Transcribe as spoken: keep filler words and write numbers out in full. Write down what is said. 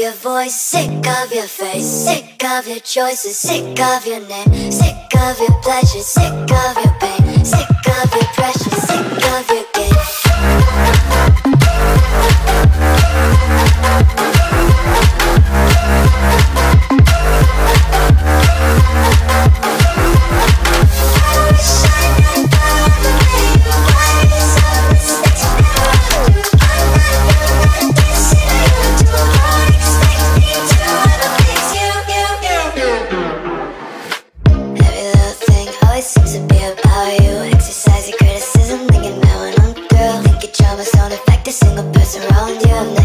your voice, sick of your face, sick of your choices, sick of your name, sick of your pleasure, sick of your pain, sick of your pressure, sick of your game. Seems to be about you. Exercise your criticism, thinking that when I'm through, think your traumas don't affect a single person around you.